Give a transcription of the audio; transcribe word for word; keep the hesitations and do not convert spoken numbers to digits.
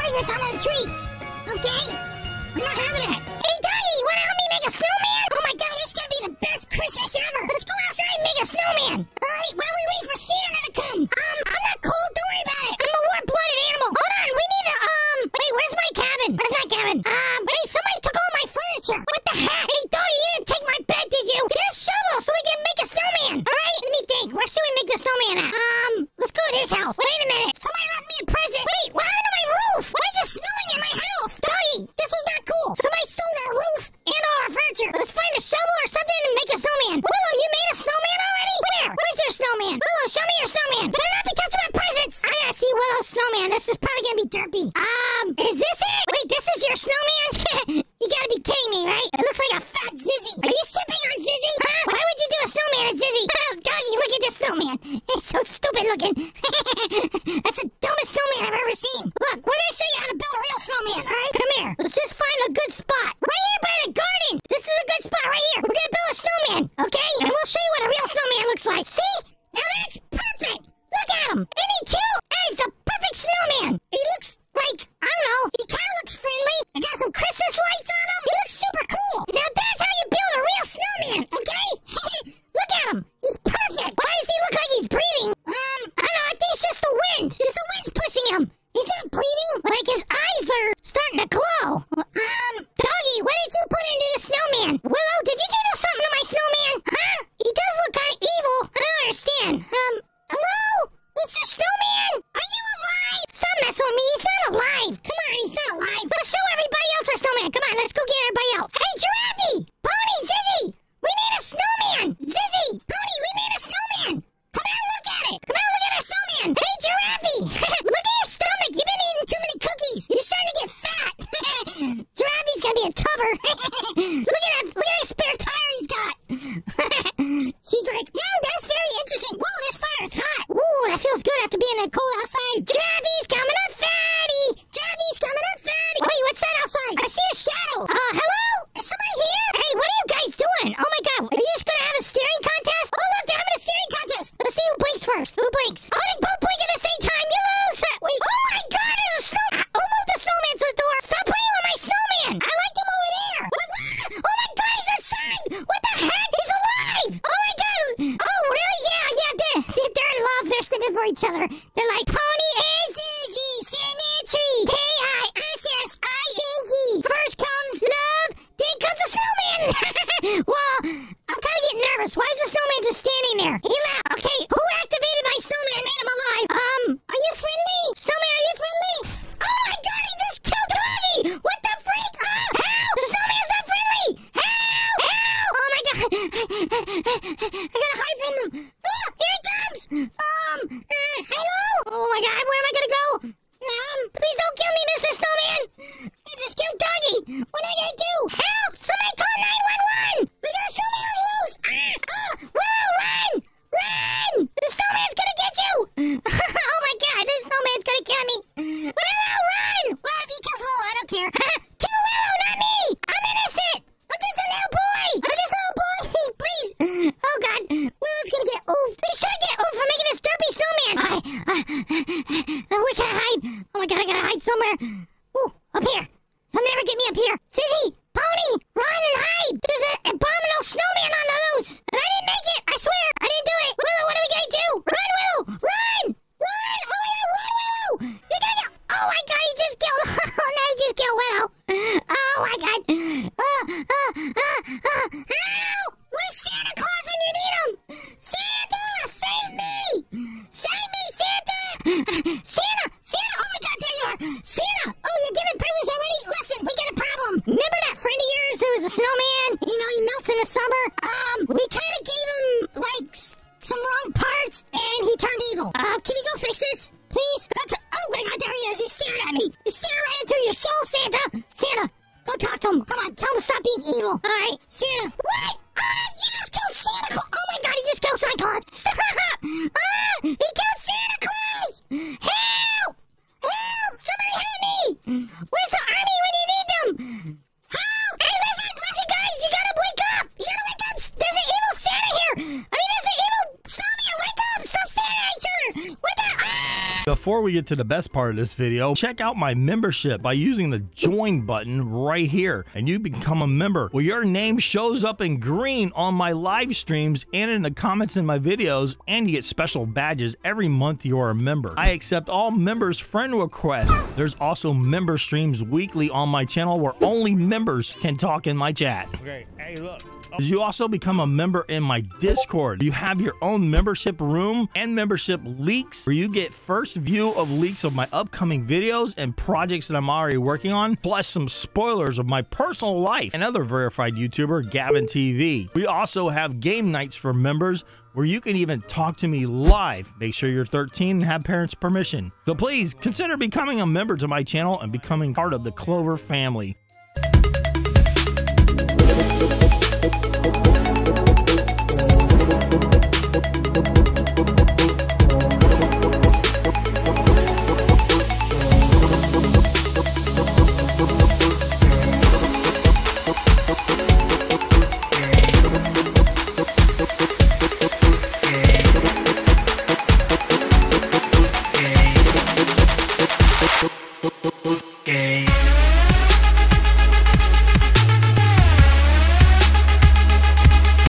presents under the tree. Okay? I'm not having it. Hey, Doggy, you wanna help me make a snowman? Oh my god, this is gonna be the best Christmas ever. Let's go outside and make a snowman. Alright, while we wait for Santa to come. Um, I'm not cold, don't worry about it. I'm a warm-blooded animal. Hold on, we need to, um, wait, where's my cabin? Where's my cabin? Um, wait, somebody took all my furniture. What the heck? Hey, Doggy, you didn't take my bed, did you? Get a shovel so we can make a snowman. Alright, let me think. Where should we make the snowman at? Um, let's go to his house. Wait a minute. Somebody left me a present. Wait, what happened to my roof? Why is it snowing in my house? Doggy, this is not cool. Somebody stole our roof and all our furniture. Let's find a shovel or something and make a snowman. Willow, you made a snowman already? Where? Where's your snowman? Willow, show me your snowman. Better not be touching my presents. I gotta see Willow's snowman. This is probably gonna be derpy. Um, is this it? Wait, this is your snowman? You gotta be kidding me, right? It looks like a fat Zizzy. Are you sipping on Zizzy? Huh? Why would you do a snowman at Zizzy? Doggy, look at this snowman. It's so stupid looking. That's the dumbest snowman I've ever seen. Look, we're gonna show you how to build a real snowman, alright? Come here. Let's just find a good spot. Right here by the garden. This is a good spot right here. We're gonna build a snowman, okay? And we'll show you what a real snowman looks like. See? Now that's perfect. Look at him. Isn't he cute? That is the perfect snowman. He looks like, I don't know, he kind of looks friendly. I got some Christmas lights on him. He looks super cool. Now that's how you build a real snowman, okay? Look at him. He's perfect. Why does he look like he's breathing? Um, I don't know. I think it's just the wind. Just the wind's pushing him. He's not breathing. Like his eyes are starting to glow. Um, Doggy, what did you put into the snowman? Willow, did you do something to my snowman? Huh? He does look kind of evil. I don't understand. Um, hello? Mister Snowman? Are you alive? Stop messing with me. He's not alive. Come on, he's not alive. Let's show everybody else our snowman. Come on, let's go get everybody else. Hey, Giraffe! Pony, Zizzy! We made a snowman! Zizzy! Pony, we made a snowman! Come out and look at it! Come out and look at our snowman! Hey, Giraffe! Look at your stomach! You've been eating too many cookies! You're starting to get fat! Giraffe's gonna be a tubber! Look at that! Look at that spare tire he's got! She's like, mm, that's very interesting! Whoa, this fire's hot! Ooh, that feels good after being in the cold outside! Giraffe's coming up, fatty! Giraffe's coming up, fatty! Wait, what's that outside? I see a shadow! Uh, hello? Is somebody here? Hey, what are you guys doing? Oh my god, are you just gonna have a staring contest? Oh look, they're having a staring contest! Let's see who blinks first. Who blinks? Oh, they both blink at the same time! You lose! Wait, oh my god, there's a snow... Who moved the snowman to the door? Stop playing with my snowman! I like him over there! What? Oh my god, he's outside! What the heck? He's alive! Oh my god! Oh, really? Yeah, yeah, they're, they're in love. They're singing for each other. They're like, Pony and Zizzy, symmetry! K I S S I N G! First comes love, then comes a snowman! Well, I'm kind of getting nervous. Why is the snowman just standing there? He laughed. Okay, who activated my snowman and made him alive? Um, are you friendly? Snowman, are you friendly? Oh my god, he just killed Doggy! What the freak? Oh, help! The snowman's not friendly! Help! Help! Oh my god! I gotta hide from him! Ah, here he comes! Um, uh, hello? Oh my god, where am I gonna go? Um, please don't kill me, Mister Snowman! You just killed Doggy! What am I gonna do? Help! Somebody call nine one one! We got a snowman on loose! Ah! Ah! Whoa! Run! Run! The snowman's gonna get you! Oh my god, this snowman's gonna kill me! Willow, run! Well, if he kills Willow, I don't care. Kill Willow, not me! I'm innocent! I'm just a little boy! I'm just a little boy! Please! Oh god, Willow's gonna get oofed. They should get oofed for making this derpy snowman! I, uh, where can I hide? Oh my god, I gotta hide somewhere. Ooh, up here. He'll never get me up here. Zizzy! Pony! Run and hide! There's an abominable snowman on the loose! And I didn't make it! I swear! I didn't do it! Willow, what are we gonna do? Run, Willow! Run! Run! Oh yeah, run, Willow! You're gonna get... Oh my god, he just killed... Oh no, he just killed Willow! Oh my god! Uh, uh, uh, uh, help! Where's Santa Claus when you need him? Santa! Save me! Save me, Santa! Santa! Santa! Oh my god, there you are! Santa! Oh, you're giving presents already? Listen, we got a problem. Remember that friend of yours who was a snowman? You know, he melts in the summer? Um, we kind of gave him, like, some wrong parts, and he turned evil. Uh, can you go fix this? Please? Oh my god, there he is. He's staring at me. He's staring right into your soul, Santa. Santa, go talk to him. Come on, tell him to stop being evil. All right, Santa. What? Ah, you just killed Santa Claus. Oh my god, he just killed Santa Claus. Stop. Ah, he killed Santa Claus. Help! Help! Somebody help me! Where's the army when you need them? Help! Hey, listen, listen, guys, you gotta wake up. You gotta wake up. There's an evil Santa here. I mean, there's an evil snowman. Wake up! Stop staring at each other. What the? Ah! Before we get to the best part of this video, check out my membership by using the join button right here, and you become a member where your name shows up in green on my live streams and in the comments in my videos, and you get special badges every month you are a member. I accept all members' friend requests. There's also member streams weekly on my channel where only members can talk in my chat. Okay, hey look. You also become a member in my Discord. You have your own membership room and membership leaks where you get first view of leaks of my upcoming videos and projects that I'm already working on, plus some spoilers of my personal life and other verified YouTuber, Gavin T V. We also have game nights for members where you can even talk to me live. Make sure you're thirteen and have parents' permission. So please consider becoming a member to my channel and becoming part of the Clover family.